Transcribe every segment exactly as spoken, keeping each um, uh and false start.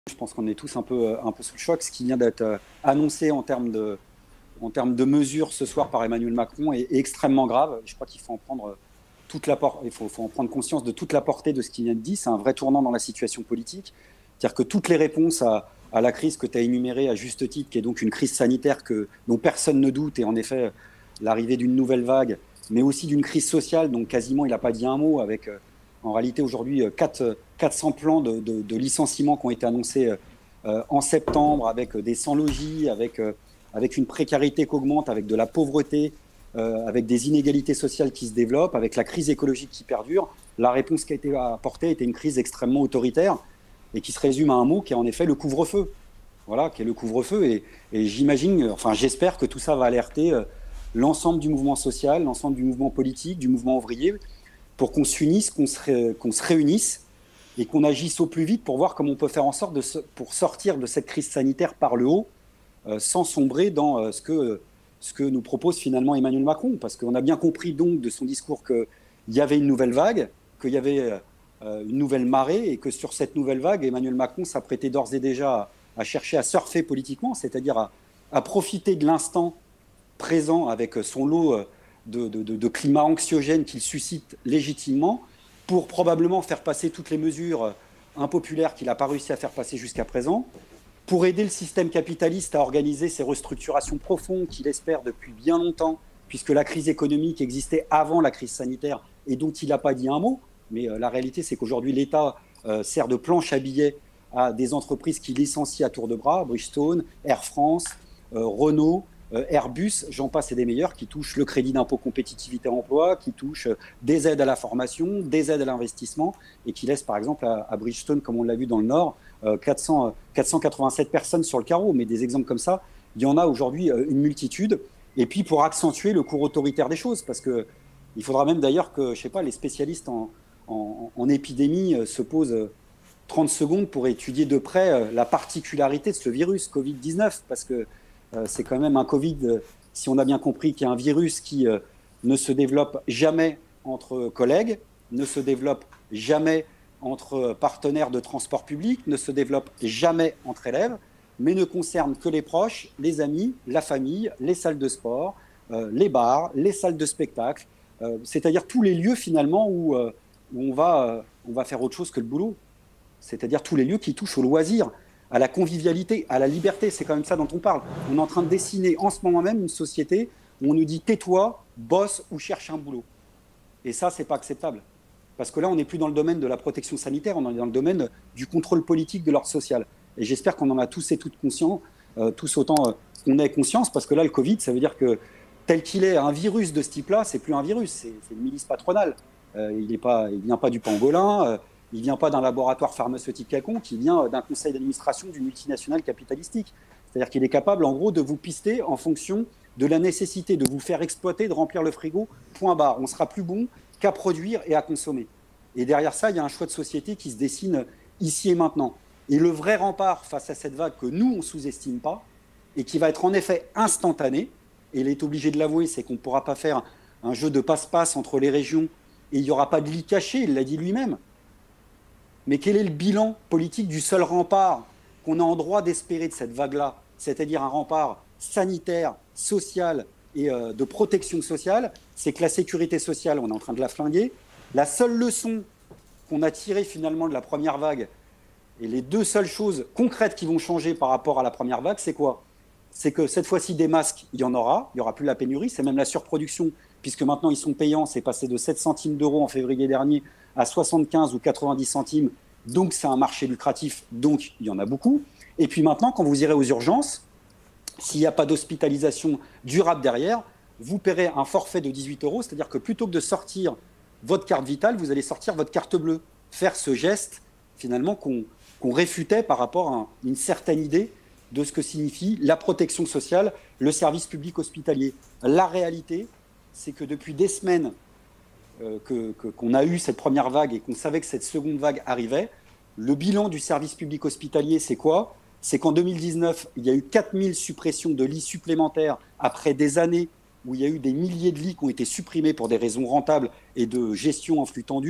Je pense qu'on est tous un peu, un peu sous le choc. Ce qui vient d'être annoncé en termes de, en termes de mesures ce soir par Emmanuel Macron est, est extrêmement grave. Je crois qu'il faut en prendre toute la por- il faut, faut en prendre conscience de toute la portée de ce qu'il vient de dire. C'est un vrai tournant dans la situation politique. C'est-à-dire que toutes les réponses à, à la crise que tu as énumérée à juste titre, qui est donc une crise sanitaire que, dont personne ne doute, et en effet l'arrivée d'une nouvelle vague, mais aussi d'une crise sociale, donc quasiment il n'a pas dit un mot, avec euh, en réalité aujourd'hui quatre cents plans de, de, de licenciements qui ont été annoncés euh, en septembre, avec des sans-logis, avec, euh, avec une précarité qui augmente, avec de la pauvreté, euh, avec des inégalités sociales qui se développent, avec la crise écologique qui perdure. La réponse qui a été apportée était une crise extrêmement autoritaire et qui se résume à un mot qui est en effet le couvre-feu. Voilà, qui est le couvre-feu. Et, et j'imagine, enfin j'espère que tout ça va alerter euh, l'ensemble du mouvement social, l'ensemble du mouvement politique, du mouvement ouvrier, pour qu'on s'unisse, qu'on se, qu'on se réunisse et qu'on agisse au plus vite pour voir comment on peut faire en sorte de se, pour sortir de cette crise sanitaire par le haut, euh, sans sombrer dans euh, ce, que, ce que nous propose finalement Emmanuel Macron. Parce qu'on a bien compris donc de son discours qu'il y avait une nouvelle vague, qu'il y avait euh, une nouvelle marée, et que sur cette nouvelle vague, Emmanuel Macron s'apprêtait d'ores et déjà à, à chercher à surfer politiquement, c'est-à-dire à, à profiter de l'instant présent avec son lot de, de, de, de climat anxiogène qu'il suscite légitimement, pour probablement faire passer toutes les mesures impopulaires qu'il n'a pas réussi à faire passer jusqu'à présent, pour aider le système capitaliste à organiser ces restructurations profondes qu'il espère depuis bien longtemps, puisque la crise économique existait avant la crise sanitaire et dont il n'a pas dit un mot. Mais euh, la réalité, c'est qu'aujourd'hui, l'État euh, sert de planche à billets à des entreprises qui licencient à tour de bras, Bridgestone, Air France, euh, Renault, Euh, Airbus, j'en passe et des meilleurs, qui touchent le crédit d'impôt compétitivité emploi, qui touchent euh, des aides à la formation, des aides à l'investissement, et qui laissent par exemple à, à Bridgestone, comme on l'a vu dans le Nord, euh, quatre cents, quatre cent quatre-vingt-sept personnes sur le carreau. Mais des exemples comme ça, il y en a aujourd'hui euh, une multitude. Et puis pour accentuer le cours autoritaire des choses, parce que il faudra même d'ailleurs que, je sais pas, les spécialistes en, en, en épidémie euh, se posent euh, trente secondes pour étudier de près euh, la particularité de ce virus Covid dix-neuf, parce que Euh, c'est quand même un Covid, euh, si on a bien compris, qui est un virus qui euh, ne se développe jamais entre collègues, ne se développe jamais entre partenaires de transport public, ne se développe jamais entre élèves, mais ne concerne que les proches, les amis, la famille, les salles de sport, euh, les bars, les salles de spectacle, euh, c'est-à-dire tous les lieux finalement où, euh, où on, va, euh, on va faire autre chose que le boulot, c'est-à-dire tous les lieux qui touchent au loisir, à la convivialité, à la liberté. C'est quand même ça dont on parle. On est en train de dessiner en ce moment même une société où on nous dit tais-toi, bosse ou cherche un boulot. Et ça, c'est pas acceptable. Parce que là, on n'est plus dans le domaine de la protection sanitaire, on est dans le domaine du contrôle politique de l'ordre social. Et j'espère qu'on en a tous et toutes conscients, euh, tous autant euh, qu'on ait conscience, parce que là, le Covid, ça veut dire que tel qu'il est, un virus de ce type-là, c'est plus un virus, c'est, c'est une milice patronale. Euh, il ne vient pas du pangolin, euh, il ne vient pas d'un laboratoire pharmaceutique quelconque, il vient d'un conseil d'administration d'une multinationale capitalistique. C'est-à-dire qu'il est capable, en gros, de vous pister en fonction de la nécessité de vous faire exploiter, de remplir le frigo, point barre. On sera plus bon qu'à produire et à consommer. Et derrière ça, il y a un choix de société qui se dessine ici et maintenant. Et le vrai rempart face à cette vague que nous, on ne sous-estime pas, et qui va être en effet instantané, et il est obligé de l'avouer, c'est qu'on ne pourra pas faire un jeu de passe-passe entre les régions, et il n'y aura pas de lit caché, il l'a dit lui-même. Mais quel est le bilan politique du seul rempart qu'on a en droit d'espérer de cette vague-là, c'est-à-dire un rempart sanitaire, social et euh, de protection sociale? C'est que la sécurité sociale, on est en train de la flinguer. La seule leçon qu'on a tirée finalement de la première vague, et les deux seules choses concrètes qui vont changer par rapport à la première vague, c'est quoi? C'est que cette fois-ci, des masques, il y en aura, il n'y aura plus la pénurie, c'est même la surproduction, puisque maintenant ils sont payants, c'est passé de sept centimes d'euros en février dernier à soixante-quinze ou quatre-vingt-dix centimes, donc c'est un marché lucratif, donc il y en a beaucoup. Et puis maintenant, quand vous irez aux urgences, s'il n'y a pas d'hospitalisation durable derrière, vous paierez un forfait de dix-huit euros, c'est-à-dire que plutôt que de sortir votre carte vitale, vous allez sortir votre carte bleue, faire ce geste finalement qu'on qu'on réfutait par rapport à une certaine idée de ce que signifie la protection sociale, le service public hospitalier. La réalité, c'est que depuis des semaines euh, que, que, qu'on a eu cette première vague et qu'on savait que cette seconde vague arrivait, le bilan du service public hospitalier, c'est quoi? C'est qu'en deux mille dix-neuf, il y a eu quatre mille suppressions de lits supplémentaires après des années où il y a eu des milliers de lits qui ont été supprimés pour des raisons rentables et de gestion en flux tendu.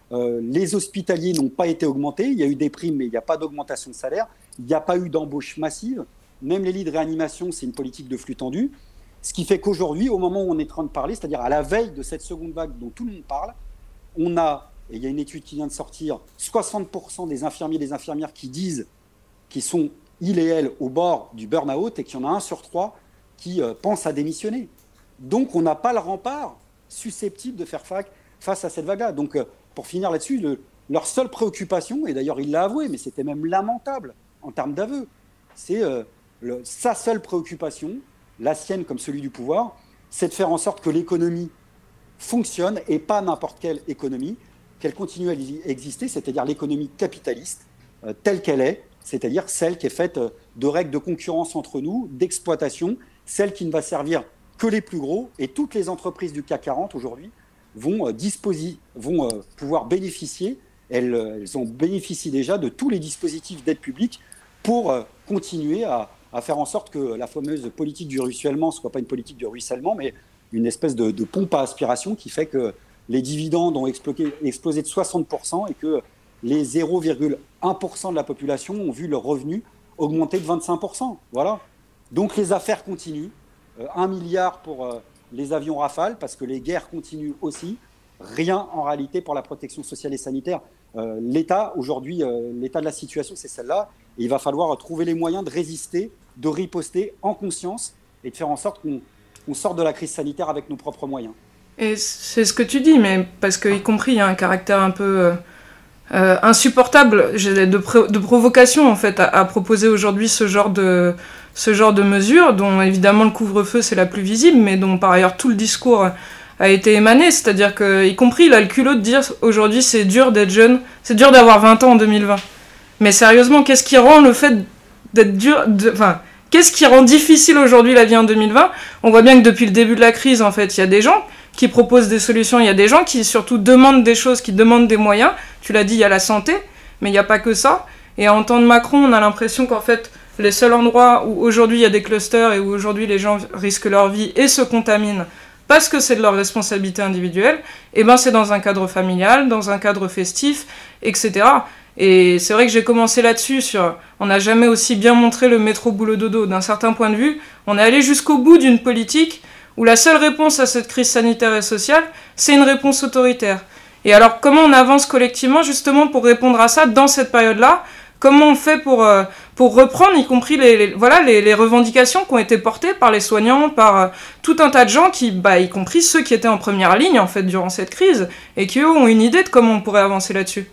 Euh, les hospitaliers n'ont pas été augmentés. Il y a eu des primes, mais il n'y a pas d'augmentation de salaire. Il n'y a pas eu d'embauche massive. Même les lits de réanimation, c'est une politique de flux tendu. Ce qui fait qu'aujourd'hui, au moment où on est en train de parler, c'est-à-dire à la veille de cette seconde vague dont tout le monde parle, on a, et il y a une étude qui vient de sortir, soixante pour cent des infirmiers et des infirmières qui disent qu'ils sont, ils et elles, au bord du burn-out et qu'il y en a un sur trois qui euh, pense à démissionner. Donc, on n'a pas le rempart susceptible de faire face à cette vague-là. Donc, euh, pour finir là-dessus, le, leur seule préoccupation, et d'ailleurs il l'a avoué, mais c'était même lamentable en termes d'aveu, c'est euh, le, sa seule préoccupation, la sienne comme celui du pouvoir, c'est de faire en sorte que l'économie fonctionne et pas n'importe quelle économie, qu'elle continue à exister, c'est-à-dire l'économie capitaliste euh, telle qu'elle est, c'est-à-dire celle qui est faite euh, de règles de concurrence entre nous, d'exploitation, celle qui ne va servir que les plus gros, et toutes les entreprises du C A C quarante aujourd'hui vont, euh, disposer, vont euh, pouvoir bénéficier, elles, elles en bénéficient déjà de tous les dispositifs d'aide publique pour euh, continuer à, à faire en sorte que la fameuse politique du ruissellement ne soit pas une politique du ruissellement, mais une espèce de, de pompe à aspiration qui fait que les dividendes ont explosé, explosé de soixante pour cent et que les zéro virgule un pour cent de la population ont vu leurs revenus augmenter de vingt-cinq pour cent. Voilà. Donc les affaires continuent. Euh, un milliard pour euh, les avions Rafale, parce que les guerres continuent aussi. Rien en réalité pour la protection sociale et sanitaire. Euh, L'État, aujourd'hui, euh, l'état de la situation, c'est celle-là. Et il va falloir trouver les moyens de résister, de riposter en conscience et de faire en sorte qu'on on sorte de la crise sanitaire avec nos propres moyens. Et c'est ce que tu dis, mais parce qu'y compris, il y a un caractère un peu euh, euh, insupportable de, pro- de provocation, en fait, à, à proposer aujourd'hui ce genre de, ce genre de mesures, dont évidemment le couvre-feu, c'est la plus visible, mais dont par ailleurs tout le discours a été émané, c'est-à-dire que, y compris, il a le culot de dire aujourd'hui c'est dur d'être jeune, c'est dur d'avoir vingt ans en deux mille vingt. Mais sérieusement, qu'est-ce qui rend le fait d'être dur, de, enfin, qu'est-ce qui rend difficile aujourd'hui la vie en deux mille vingt ? On voit bien que depuis le début de la crise, en fait, il y a des gens qui proposent des solutions, il y a des gens qui surtout demandent des choses, qui demandent des moyens. Tu l'as dit, il y a la santé, mais il n'y a pas que ça. Et à entendre Macron, on a l'impression qu'en fait, les seuls endroits où aujourd'hui il y a des clusters et où aujourd'hui les gens risquent leur vie et se contaminent parce que c'est de leur responsabilité individuelle, et ben c'est dans un cadre familial, dans un cadre festif, et cetera. Et c'est vrai que j'ai commencé là-dessus, sur on n'a jamais aussi bien montré le métro boulot dodo. D'un certain point de vue, on est allé jusqu'au bout d'une politique où la seule réponse à cette crise sanitaire et sociale, c'est une réponse autoritaire. Et alors, comment on avance collectivement, justement, pour répondre à ça dans cette période-là ? Comment on fait pour, euh, pour reprendre, y compris les, les, voilà, les, les revendications qui ont été portées par les soignants, par euh, tout un tas de gens, qui, bah, y compris ceux qui étaient en première ligne, en fait, durant cette crise, et qui, eux, ont une idée de comment on pourrait avancer là-dessus.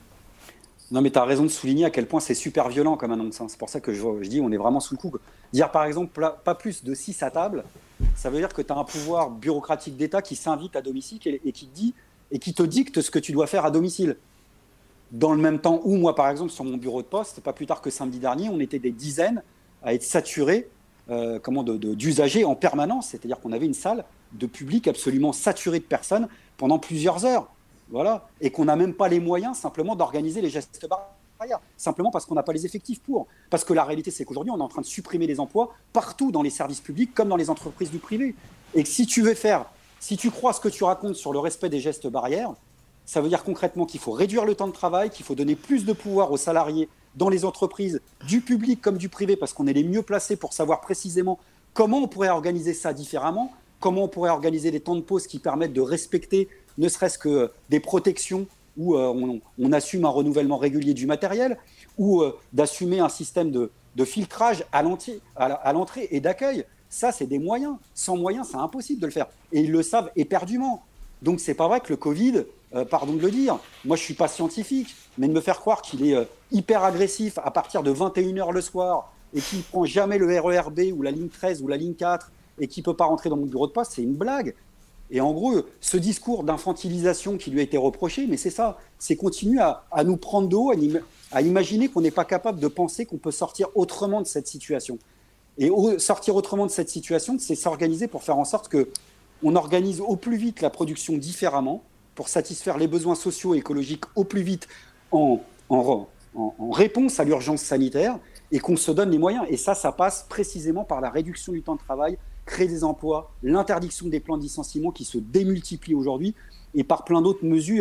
Non, mais tu as raison de souligner à quel point c'est super violent comme annonce. Hein. C'est pour ça que je, je dis on est vraiment sous le coup. Dire, par exemple, pas plus de six à table, ça veut dire que tu as un pouvoir bureaucratique d'État qui s'invite à domicile et, et, qui dit, et qui te dicte ce que tu dois faire à domicile. Dans le même temps où, moi, par exemple, sur mon bureau de poste, pas plus tard que samedi dernier, on était des dizaines à être saturés euh, comment, de, de, d'usagers en permanence. C'est-à-dire qu'on avait une salle de public absolument saturée de personnes pendant plusieurs heures. Voilà. Et qu'on n'a même pas les moyens simplement d'organiser les gestes barrières. Simplement parce qu'on n'a pas les effectifs pour. Parce que la réalité, c'est qu'aujourd'hui, on est en train de supprimer les emplois partout dans les services publics comme dans les entreprises du privé. Et que si tu veux faire, si tu crois ce que tu racontes sur le respect des gestes barrières, ça veut dire concrètement qu'il faut réduire le temps de travail, qu'il faut donner plus de pouvoir aux salariés dans les entreprises, du public comme du privé, parce qu'on est les mieux placés pour savoir précisément comment on pourrait organiser ça différemment, comment on pourrait organiser des temps de pause qui permettent de respecter ne serait-ce que des protections où euh, on, on assume un renouvellement régulier du matériel, ou euh, d'assumer un système de, de filtrage à l'entrée, à l'entrée et d'accueil. Ça, c'est des moyens. Sans moyens, c'est impossible de le faire. Et ils le savent éperdument. Donc, c'est pas vrai que le Covid, euh, pardon de le dire, moi, je suis pas scientifique, mais de me faire croire qu'il est euh, hyper agressif à partir de vingt et une heures le soir et qu'il ne prend jamais le R E R B ou la ligne treize ou la ligne quatre et qu'il ne peut pas rentrer dans mon bureau de poste, c'est une blague. Et en gros, ce discours d'infantilisation qui lui a été reproché, mais c'est ça, c'est continuer à, à nous prendre de haut, à, à imaginer qu'on n'est pas capable de penser qu'on peut sortir autrement de cette situation. Et au, sortir autrement de cette situation, c'est s'organiser pour faire en sorte qu'on organise au plus vite la production différemment, pour satisfaire les besoins sociaux et écologiques au plus vite en, en, en, en réponse à l'urgence sanitaire, et qu'on se donne les moyens. Et ça, ça passe précisément par la réduction du temps de travail, créer des emplois, l'interdiction des plans de licenciement qui se démultiplient aujourd'hui, et par plein d'autres mesures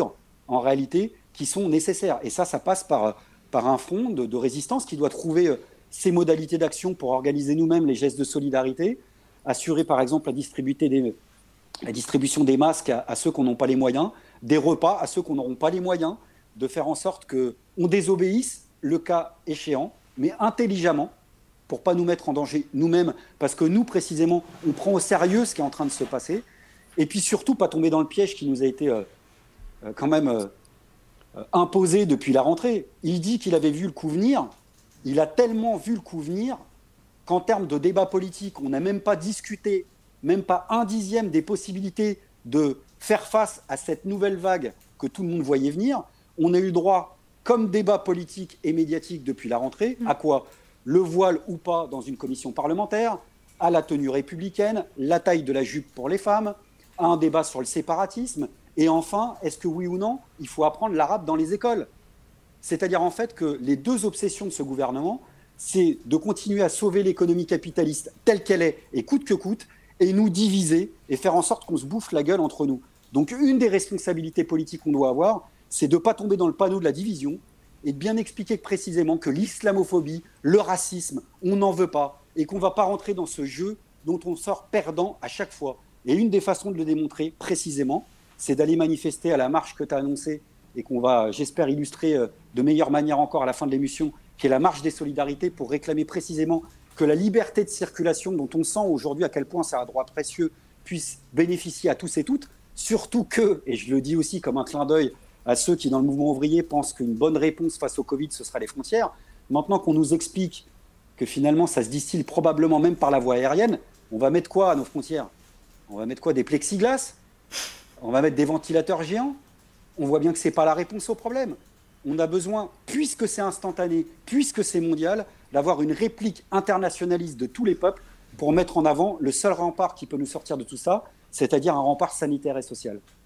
en réalité, qui sont nécessaires. Et ça, ça passe par, par un front de, de résistance qui doit trouver ses modalités d'action pour organiser nous-mêmes les gestes de solidarité, assurer par exemple la, des, la distribution des masques à, à ceux qui n'ont pas les moyens, des repas à ceux qui n'auront pas les moyens, de faire en sorte qu'on désobéisse le cas échéant, mais intelligemment, pour ne pas nous mettre en danger nous-mêmes, parce que nous, précisément, on prend au sérieux ce qui est en train de se passer, et puis surtout pas tomber dans le piège qui nous a été euh, euh, quand même euh, euh, imposé depuis la rentrée. Il dit qu'il avait vu le coup venir, il a tellement vu le coup venir qu'en termes de débat politique, on n'a même pas discuté, même pas un dixième des possibilités de faire face à cette nouvelle vague que tout le monde voyait venir. On a eu droit, comme débat politique et médiatique depuis la rentrée, à quoi ? Le voile ou pas dans une commission parlementaire, à la tenue républicaine, la taille de la jupe pour les femmes, à un débat sur le séparatisme, et enfin, est-ce que oui ou non, il faut apprendre l'arabe dans les écoles ? C'est-à-dire en fait que les deux obsessions de ce gouvernement, c'est de continuer à sauver l'économie capitaliste telle qu'elle est, et coûte que coûte, et nous diviser, et faire en sorte qu'on se bouffe la gueule entre nous. Donc une des responsabilités politiques qu'on doit avoir, c'est de ne pas tomber dans le panneau de la division, et de bien expliquer précisément que l'islamophobie, le racisme, on n'en veut pas, et qu'on ne va pas rentrer dans ce jeu dont on sort perdant à chaque fois. Et une des façons de le démontrer précisément, c'est d'aller manifester à la marche que tu as annoncée, et qu'on va, j'espère, illustrer de meilleure manière encore à la fin de l'émission, qui est la marche des solidarités, pour réclamer précisément que la liberté de circulation, dont on sent aujourd'hui à quel point c'est un droit précieux, puisse bénéficier à tous et toutes, surtout que, et je le dis aussi comme un clin d'œil à ceux qui, dans le mouvement ouvrier, pensent qu'une bonne réponse face au Covid, ce sera les frontières. Maintenant qu'on nous explique que finalement, ça se distille probablement même par la voie aérienne, on va mettre quoi à nos frontières ? On va mettre quoi ? Des plexiglas ? On va mettre des ventilateurs géants ? On voit bien que ce n'est pas la réponse au problème. On a besoin, puisque c'est instantané, puisque c'est mondial, d'avoir une réplique internationaliste de tous les peuples pour mettre en avant le seul rempart qui peut nous sortir de tout ça, c'est-à-dire un rempart sanitaire et social.